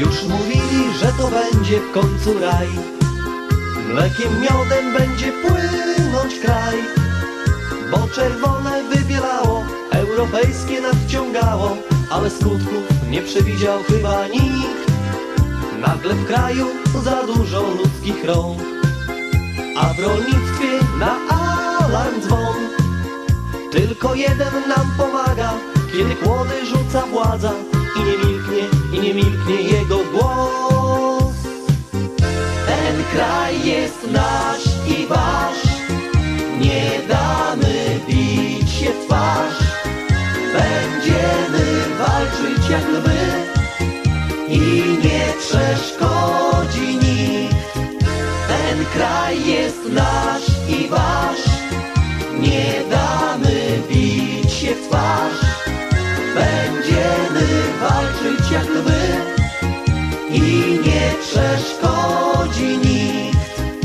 Już mówili, że to będzie w końcu raj. Mlekiem, miodem będzie płynąć kraj. Bo czerwone wybielało, europejskie nadciągało, ale skutków nie przewidział chyba nikt. Nagle w kraju za dużo ludzkich rąk, a w rolnictwie na alarm dzwon. Tylko jeden nam pomaga, kiedy kłody rzuca władza i nie milknie jego głos. Ten kraj jest nasz i wasz, nie damy bić się w twarz. Będziemy walczyć jak lwy i nie przeszkodzi nikt. Ten kraj jest nasz i wasz, nie damy bić się w twarz. Będziemy walczyć jak lwy i nie przeszkodzi nikt.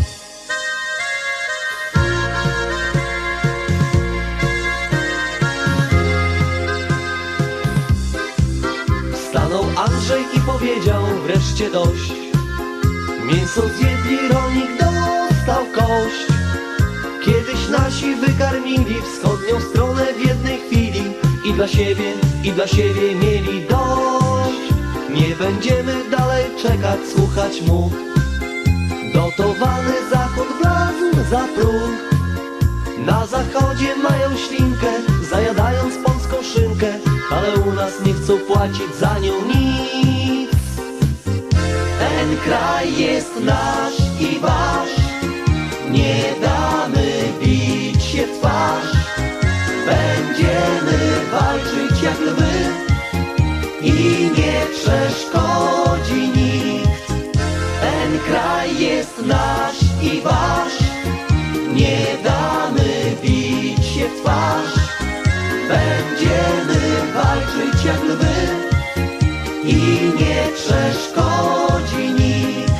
Stanął Andrzej i powiedział wreszcie dość. Mięso zjedli, rolnik dostał kość. Kiedyś nasi wykarmili wschodnią stronę w jednej chwili i dla siebie mieli dość. Nie będziemy dalej czekać, słuchać mu. Dotowany zachód wlazł za próg. Na zachodzie mają ślinkę, zajadając polską szynkę, ale u nas nie chcą płacić za nią nic. Ten kraj jest nasz i wasz, nie damy bić się w twarz. Będziemy walczyć jak lwy i nie przeszkodzi nikt. Ten kraj jest nasz i wasz, nie damy bić się w twarz. Będziemy walczyć jak lwy i nie przeszkodzi nikt.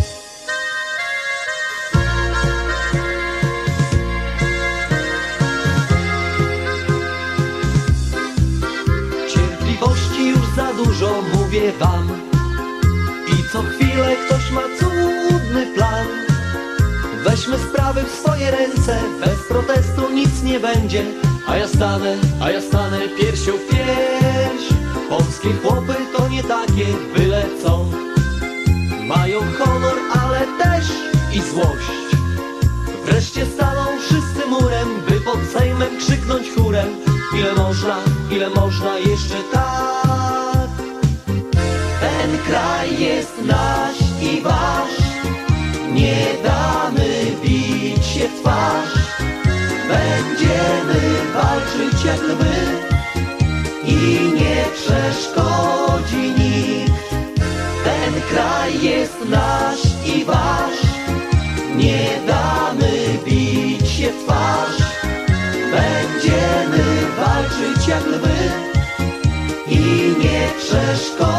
Cierpliwości już za dużo, mówię wam, i co chwilę ktoś ma cudny plan. Weźmy sprawy w swoje ręce, bez protestu nic nie będzie. A ja stanę piersią w pierś. Polskie chłopy to nie takie byle co. Mają honor, ale też i złość. Wreszcie staną wszyscy murem, by pod Sejmem krzyknąć chórem: ile można jeszcze tak? Ten kraj jest nasz i wasz, nie damy bić się w twarz. Będziemy walczyć jak lwy i nie przeszkodzi nikt. Ten kraj jest nasz i wasz, nie damy bić się w twarz. Będziemy walczyć jak lwy i nie przeszkodzi.